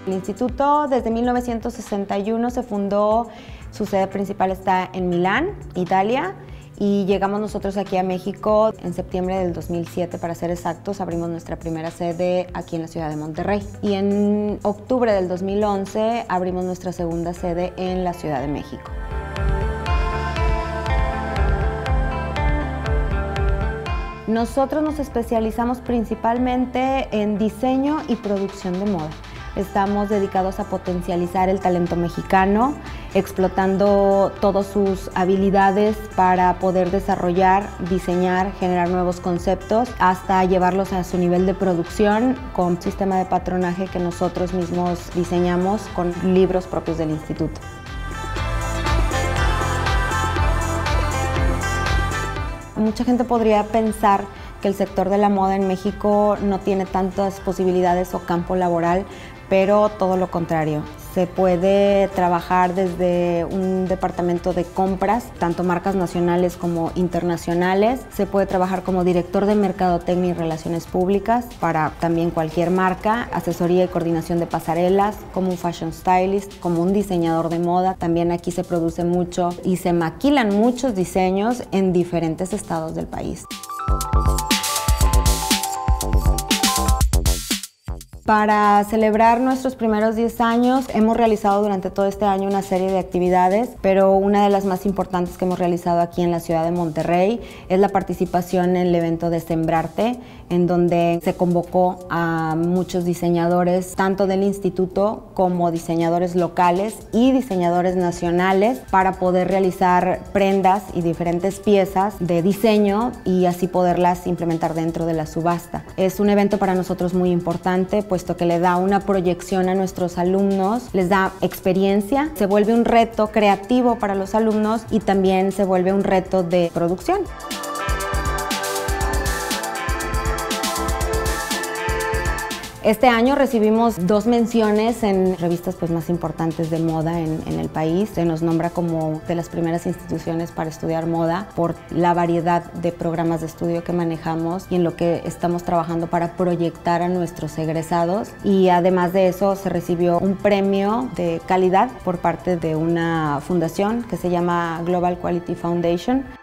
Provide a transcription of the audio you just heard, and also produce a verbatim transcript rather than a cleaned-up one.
El instituto desde mil novecientos sesenta y uno se fundó, su sede principal está en Milán, Italia, y llegamos nosotros aquí a México en septiembre del dos mil siete, para ser exactos. Abrimos nuestra primera sede aquí en la ciudad de Monterrey. Y en octubre del dos mil once abrimos nuestra segunda sede en la Ciudad de México. Nosotros nos especializamos principalmente en diseño y producción de moda. Estamos dedicados a potencializar el talento mexicano, explotando todas sus habilidades para poder desarrollar, diseñar, generar nuevos conceptos, hasta llevarlos a su nivel de producción con un sistema de patronaje que nosotros mismos diseñamos con libros propios del instituto. Mucha gente podría pensar que el sector de la moda en México no tiene tantas posibilidades o campo laboral, pero todo lo contrario. Se puede trabajar desde un departamento de compras, tanto marcas nacionales como internacionales. Se puede trabajar como director de mercadotecnia y relaciones públicas para también cualquier marca, asesoría y coordinación de pasarelas, como un fashion stylist, como un diseñador de moda. También aquí se produce mucho y se maquilan muchos diseños en diferentes estados del país. Para celebrar nuestros primeros diez años, hemos realizado durante todo este año una serie de actividades, pero una de las más importantes que hemos realizado aquí en la ciudad de Monterrey es la participación en el evento de Sembrarte, en donde se convocó a muchos diseñadores, tanto del instituto como diseñadores locales y diseñadores nacionales, para poder realizar prendas y diferentes piezas de diseño y así poderlas implementar dentro de la subasta. Es un evento para nosotros muy importante, pues puesto que le da una proyección a nuestros alumnos, les da experiencia, se vuelve un reto creativo para los alumnos y también se vuelve un reto de producción. Este año recibimos dos menciones en revistas pues, más importantes de moda en, en el país. Se nos nombra como de las primeras instituciones para estudiar moda por la variedad de programas de estudio que manejamos y en lo que estamos trabajando para proyectar a nuestros egresados. Y además de eso se recibió un premio de calidad por parte de una fundación que se llama Global Quality Foundation,